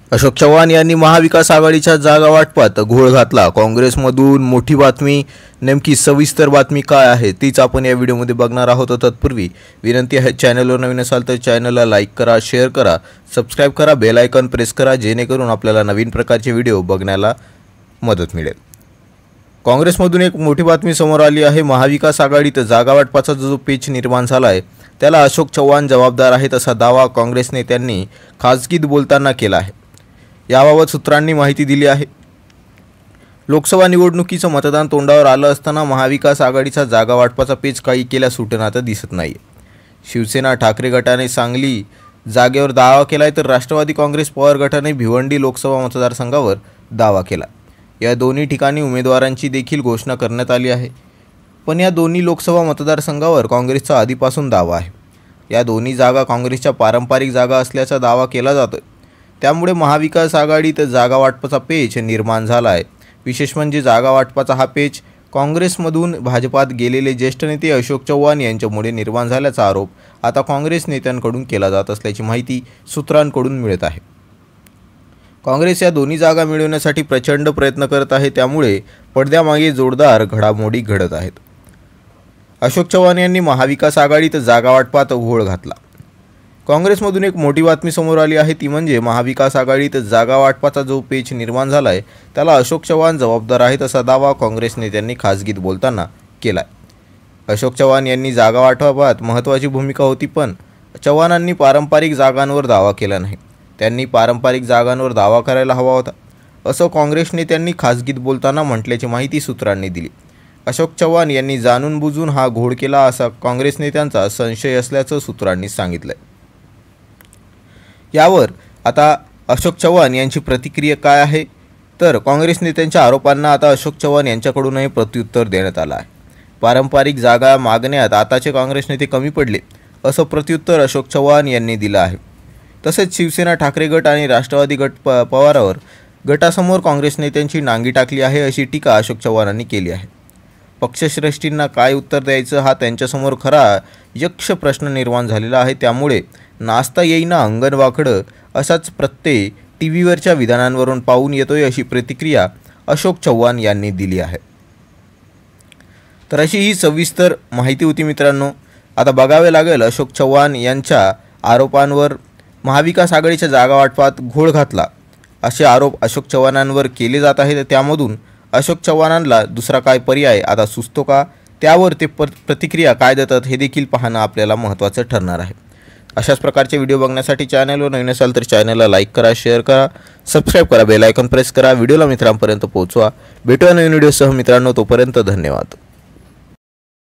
अशोक चव्हाण यांनी महाविकास आघाडीच्या जागा वाटपात घोळ घातला। काँग्रेसमधून मोठी बातमी, नेमकी सविस्तर बातमी काय आहे तीच आपण या व्हिडिओमध्ये बघणार आहोत। तत्पूर्वी विनंती आहे, चॅनलवर नवीन असाल तर चॅनलला लाईक करा, शेअर करा, सबस्क्राइब करा, बेल आयकॉन प्रेस करा, जेणेकरून आपल्याला नवीन प्रकारचे व्हिडिओ बघण्याला मदत मिळेल। काँग्रेसमधून एक मोठी बातमी समोर आली आहे। महाविकास आघाडीत जागा वाटपाचा जो पेच निर्माण झाला आहे त्याला अशोक चव्हाण जबाबदार आहेत असा दावा काँग्रेस नेत्यांनी खासगीत बोलताना केला आहे। याबाबत सूत्रांनी माहिती दिली आहे। लोकसभा निवडणुकीचं मतदान तोंडावर आलं असताना महाविकास आघाडीचा जागा वाटपाचा पेच काही केल्या सुटना तर दिसत नाही। शिवसेना ठाकरे गटाने सांगली जागेवर दावा केलाय तर राष्ट्रवादी काँग्रेस पवार गटाने भिवंडी लोकसभा मतदारसंघावर दावा केला। या दोन्ही ठिकाणी उमेदवारांची देखील घोषणा करण्यात आली आहे, पण या दोन्ही लोकसभा मतदारसंघावर काँग्रेसचा आधीपासून दावा आहे। या दोन्ही जागा काँग्रेसच्या पारंपरिक जागा असल्याचा दावा केला जातोय। त्यामुळे महाविकास आघाडीत जागा वाटपाचा पेच निर्माण झाला आहे। विशेष म्हणजे जागा वाटपाचा हा पेच काँग्रेसमधून भाजपात गेलेले ज्येष्ठ नेते अशोक चव्हाण यांच्यामुळे निर्माण झाल्याचा आरोप आता काँग्रेस नेत्यांकडून केला जात असल्याची माहिती सूत्रांकडून मिळत आहे। काँग्रेस या दोन्ही जागा मिळवण्यासाठी प्रचंड प्रयत्न करत आहे, त्यामुळे पडद्यामागे जोरदार घडामोडी घडत आहेत। अशोक चव्हाण यांनी महाविकास आघाडीत जागा वाटपात घोळ घातला। काँग्रेसमधून एक मोठी बातमी समोर आली आहे, ती म्हणजे महाविकास आघाडीत जागा वाटपाचा जो पेच निर्माण झाला आहे त्याला अशोक चव्हाण जबाबदार आहेत असा दावा काँग्रेस नेत्यांनी खासगीत बोलताना केला आहे। अशोक चव्हाण यांनी जागा वाटपात महत्त्वाची भूमिका होती, पण चव्हाणांनी पारंपरिक जागांवर दावा केला नाही। त्यांनी पारंपरिक जागांवर दावा करायला हवा होता असं काँग्रेस नेत्यांनी खासगीत बोलताना म्हटल्याची माहिती सूत्रांनी दिली। अशोक चव्हाण यांनी जाणून बुजून हा घोळ केला असा काँग्रेस नेत्यांचा संशय असल्याचं सूत्रांनी सांगितलं। यावर आता अशोक चव्हाण यांची प्रतिक्रिया काय आहे, तर काँग्रेस नेत्यांच्या आरोपांना आता अशोक चव्हाण यांच्याकडूनही प्रत्युत्तर देण्यात आलं आहे। पारंपरिक जागा मागण्यात आताचे काँग्रेस नेते कमी पडले असं प्रत्युत्तर अशोक चव्हाण यांनी दिलं आहे। तसेच शिवसेना ठाकरे गट आणि राष्ट्रवादी पवारावर गटासमोर काँग्रेस नेत्यांची नांगी टाकली आहे अशी टीका अशोक चव्हाणांनी केली आहे। पक्षश्रेष्ठींना काय उत्तर द्यायचं हा त्यांच्यासमोर खरा यक्ष प्रश्न निर्माण झालेला आहे, त्यामुळे नाचता येईना अंगण वाकडं असाच प्रत्यय टीव्हीवरच्या विधानांवरून पाहून येतोय अशी प्रतिक्रिया अशोक चव्हाण यांनी दिली आहे। तर अशी ही सविस्तर माहिती होती मित्रांनो। आता बघावे लागेल अशोक चव्हाण यांच्या आरोपांवर। महाविकास आघाडीच्या जागा वाटपात घोळ घातला असे आरोप अशोक चव्हाणांवर केले जात आहेत, त्यामधून अशोक चव्हाणांना दुसरा काय पर्याय आता सुचतो का, त्यावर ते प्रतिक्रिया काय देतात हे देखील पाहणं आपल्याला महत्त्वाचं ठरणार आहे। अशाच प्रकारचे व्हिडिओ बघण्यासाठी चॅनलवर नवीन असाल तर चॅनलला लाईक करा, शेअर करा, सबस्क्राइब करा, बेल आयकॉन प्रेस करा, व्हिडिओला मित्रांपर्यंत पोहोचवा। भेटूया नवीन व्हिडिओसह मित्रांनो, तोपर्यंत धन्यवाद।